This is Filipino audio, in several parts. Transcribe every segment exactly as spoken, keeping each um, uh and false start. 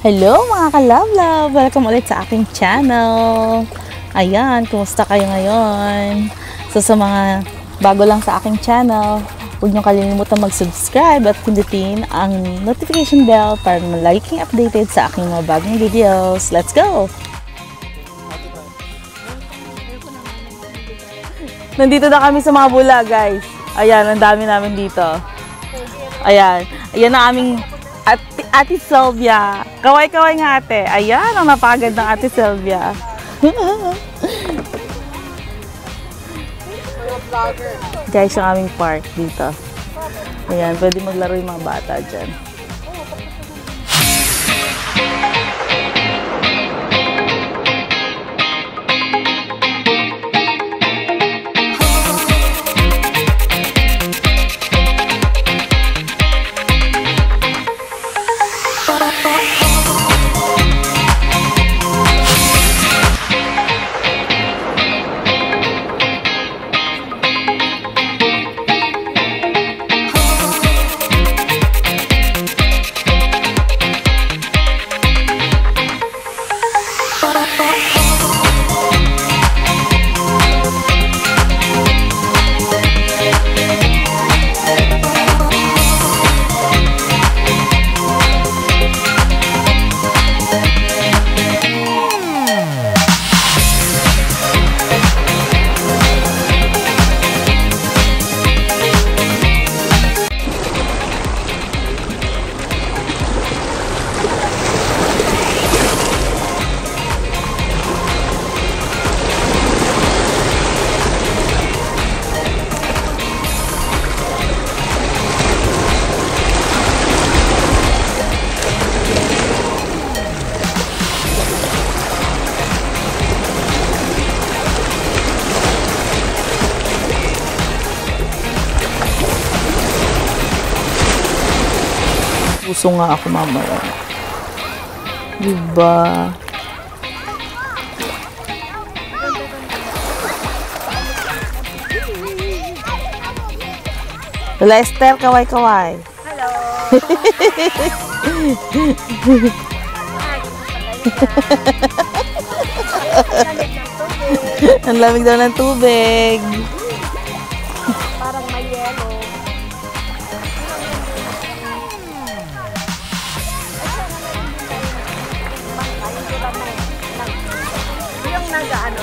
Hello mga ka-love-love! Welcome ulit sa aking channel. Ayan, kumusta kayo ngayon? So sa mga bago lang sa aking channel, huwag niyo kalimutan mag-subscribe at pindutin ang notification bell para ma-likeing updated sa aking mga bagong videos. Let's go! Nandito na kami sa mga bula, guys. Ayan, ang dami namin dito. Ayan, ayan na aming Ate, Ate Sylvia. Kaway-kaway nga ate. Ayan, ang napagad ng Ate Sylvia. Guys, yung aming park dito. Ayan, pwede maglaro yung mga bata dyan. Puso nga ako mamaya. Diba? Lola Esther, kaway-kaway. Hello. Ang lamig daw ng tubig. Parang may yelo. Yung nag-ano?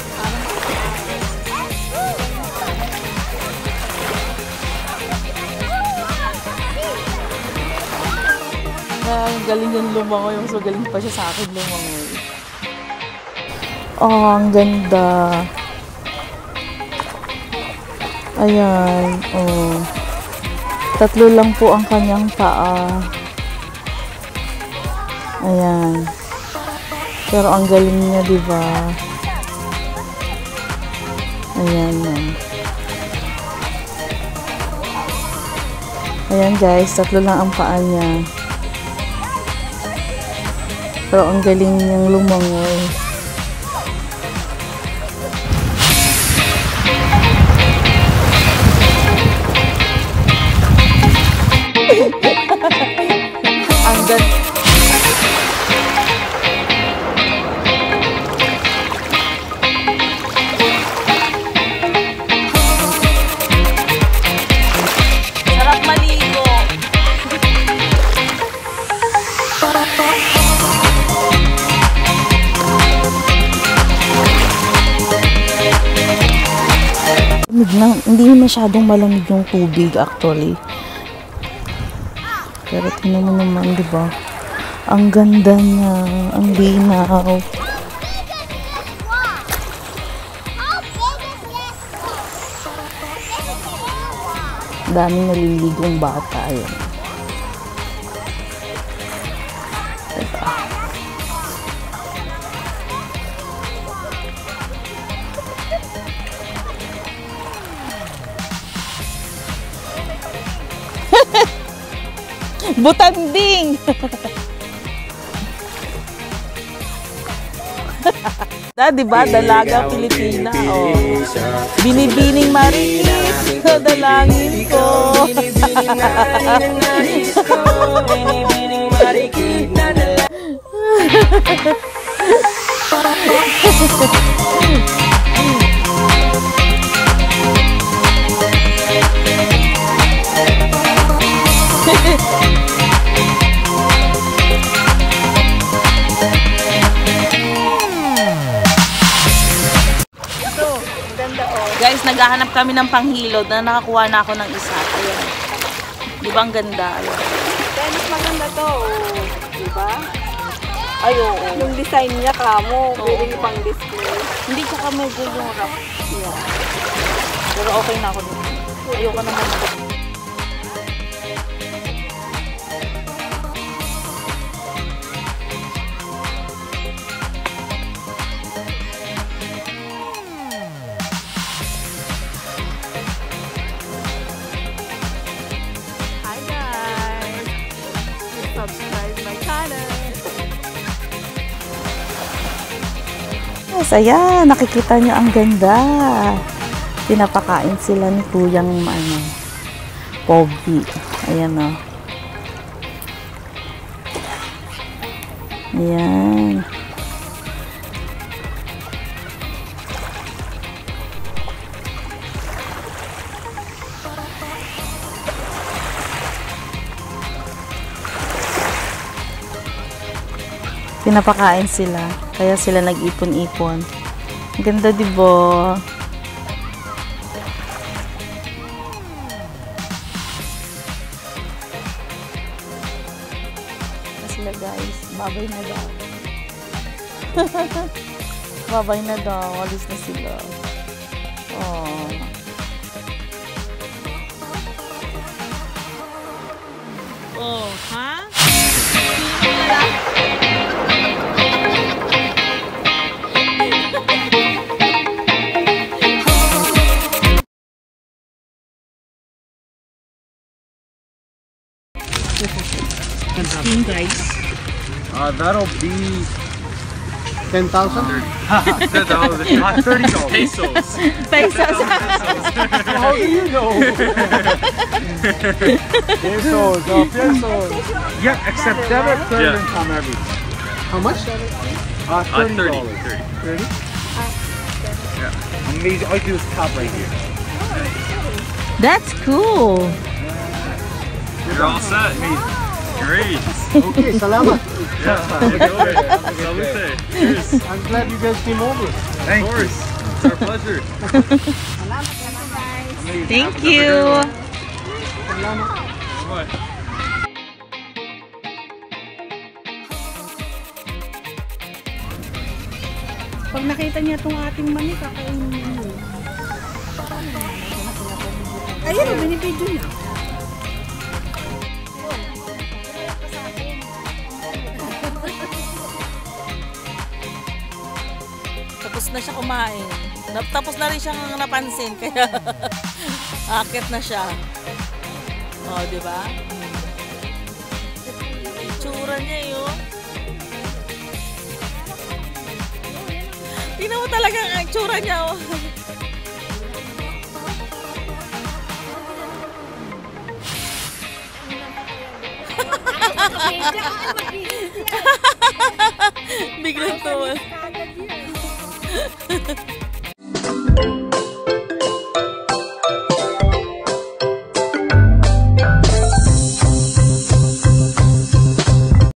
Ah, galing yung lumangoy. Mas magaling pa siya sa akin lumangoy. Oh, ang ganda. Ayan. Oh. Tatlo lang po ang kanyang paa. Ayan. Pero ang galing niya, diba? Ayan yan. Ayan guys, tatlo lang ang paa niya. Pero ang galing niyang lumangoy. Ang ganda. Sarap maligo. Nang, hindi masyadong malamig yung tubig actually. Pero tingnan mo naman, di ba? Ang ganda niya, ang linaw. Daming naliligong bata yun. Diba? Butanding! Da, diba? Dalaga Pilipina. Oh. Binibining Marikit. Dalangin ko. Binibining Marikit. Ito, ang ganda oh. Guys, naghahanap kami ng panghilod na nakakuha na ako ng isa. Ayan. Di ba ang ganda? Ayan. Kaya mas maganda to, oh. Diba? Ay, oo. Yung design niya kamo, Oo. pwede pang display. Hindi tsaka medyo yung rough. Yeah. Pero okay na ako dito. Ayoko naman ako. Hi guys! Please subscribe my channel. Yes, ayan. Nakikita nyo ang ganda. Pinapakain sila ni Kuyang ano, Pogi. Ayan o. Ayan. Pinapakain sila. Kaya sila nag-ipon-ipon. Ang ganda, diba? Sila guys, babay na daw. Babay na daw. Alis na sila. Oh. Oh, ha? Skin guys. Uh, that'll be ten thousand. ten dollars. Not thirty dollars. Pesos. Pesos. How do you know? Pesos, uh, pesos. Yeah, Except debit, credit, Yeah. and come every. How much? Uh, Uh, thirty thirty. dollars. thirty. Thirty. Yeah. Amazing. All I do is tap right here. That's cool. You're all set. Great. Okay, salamat. Yeah. Salute. Salute. Cheers. I'm glad you guys came over. Of course. It's our pleasure. Amazing. Thank Have a you. good one. Salamat. What? Pag nakita niya itong ating mani, kakainin niya. Ayun, binibidyo niya. Tapos na siya kumain. Nap- Tapos na rin siyang napansin. Kaya akit na siya. Oh, di ba? Itsura niya yun. Tingnan mo talaga ang itsura niya. Oh. Biglang tuwa.